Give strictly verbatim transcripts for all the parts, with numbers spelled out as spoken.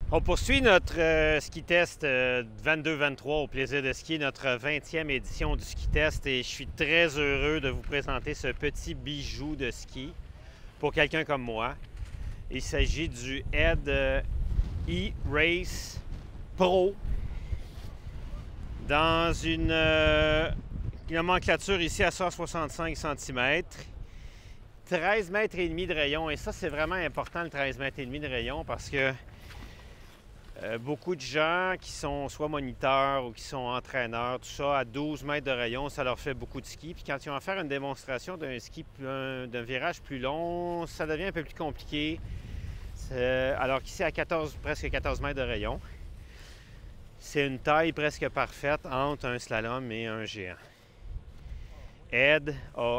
On poursuit notre euh, ski test euh, vingt-deux vingt-trois au plaisir de skier, notre vingtième édition du ski test, et je suis très heureux de vous présenter ce petit bijou de ski pour quelqu'un comme moi. Il s'agit du Ed euh, E-Race Pro dans une euh, nomenclature ici à cent soixante-cinq centimètres, treize mètres et demi de rayon, et ça c'est vraiment important, le treize mètres et demi de rayon, parce que Euh, beaucoup de gens qui sont soit moniteurs ou qui sont entraîneurs, tout ça, à douze mètres de rayon, ça leur fait beaucoup de ski. Puis quand ils vont faire une démonstration d'un ski, d'un virage plus long, ça devient un peu plus compliqué. Alors qu'ici, à quatorze, presque quatorze mètres de rayon, c'est une taille presque parfaite entre un slalom et un géant. Ed a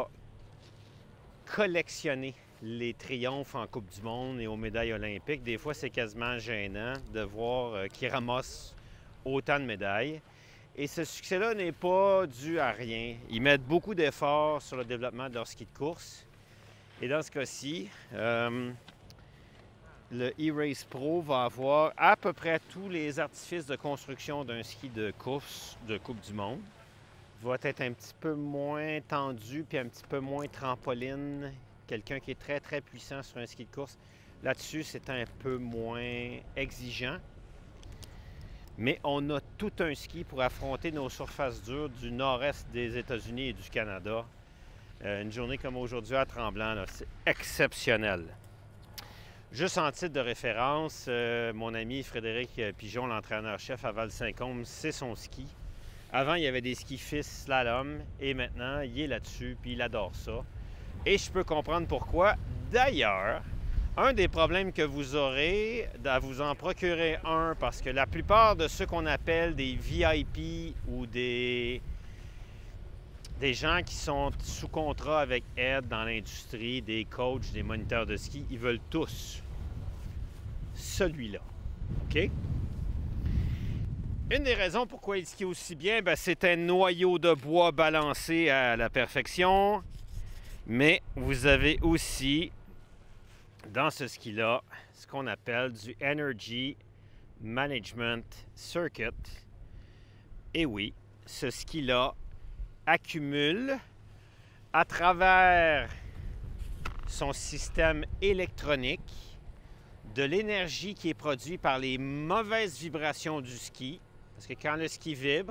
collectionné les triomphes en Coupe du Monde et aux médailles olympiques. Des fois, c'est quasiment gênant de voir euh, qu'ils ramassent autant de médailles. Et ce succès-là n'est pas dû à rien. Ils mettent beaucoup d'efforts sur le développement de leur ski de course. Et dans ce cas-ci, euh, le E-Race Pro va avoir à peu près tous les artifices de construction d'un ski de course de Coupe du Monde. Va être un petit peu moins tendu puis un petit peu moins trampoline. Quelqu'un qui est très, très puissant sur un ski de course, là-dessus, c'est un peu moins exigeant. Mais on a tout un ski pour affronter nos surfaces dures du nord-est des États-Unis et du Canada. Euh, une journée comme aujourd'hui à Tremblant, c'est exceptionnel. Juste en titre de référence, euh, mon ami Frédéric Pigeon, l'entraîneur-chef à Val-Saint-Côme, c'est son ski. Avant, il y avait des skis fils slalom, et maintenant, il est là-dessus, puis il adore ça. Et je peux comprendre pourquoi. D'ailleurs, un des problèmes que vous aurez à vous en procurer un, parce que la plupart de ceux qu'on appelle des V I P ou des, des gens qui sont sous contrat avec Ed dans l'industrie, des coachs, des moniteurs de ski, ils veulent tous celui-là. OK? Une des raisons pourquoi il skie aussi bien, ben, c'est un noyau de bois balancé à la perfection. Mais vous avez aussi, dans ce ski-là, ce qu'on appelle du Energy Management Circuit. Et oui, ce ski-là accumule à travers son système électronique de l'énergie qui est produite par les mauvaises vibrations du ski. Parce que quand le ski vibre,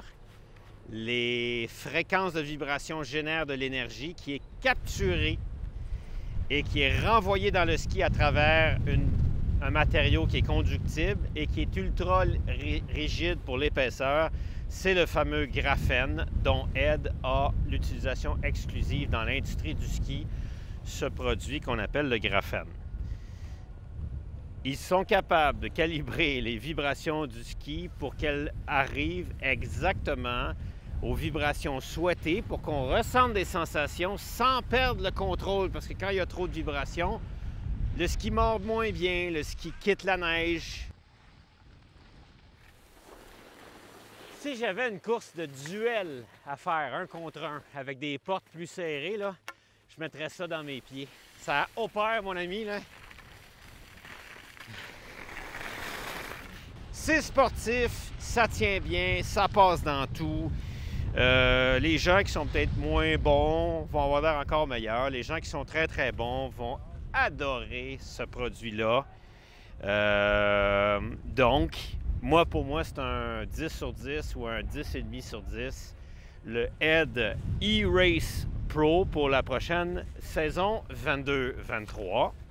les fréquences de vibration génèrent de l'énergie qui est capturée et qui est renvoyée dans le ski à travers une, un matériau qui est conductible et qui est ultra rigide pour l'épaisseur. C'est le fameux graphène dont Ed a l'utilisation exclusive dans l'industrie du ski, ce produit qu'on appelle le graphène. Ils sont capables de calibrer les vibrations du ski pour qu'elles arrivent exactement aux vibrations souhaitées pour qu'on ressente des sensations sans perdre le contrôle. Parce que quand il y a trop de vibrations, le ski mord moins bien, le ski quitte la neige. Si j'avais une course de duel à faire, un contre un, avec des portes plus serrées, là, je mettrais ça dans mes pieds. Ça opère, mon ami, là. C'est sportif, ça tient bien, ça passe dans tout. Euh, les gens qui sont peut-être moins bons vont avoir l'air encore meilleurs. Les gens qui sont très, très bons vont adorer ce produit-là. Euh, donc, moi, pour moi, c'est un dix sur dix ou un dix virgule cinq sur dix. Le Ed E-Race Pro pour la prochaine saison vingt-deux vingt-trois.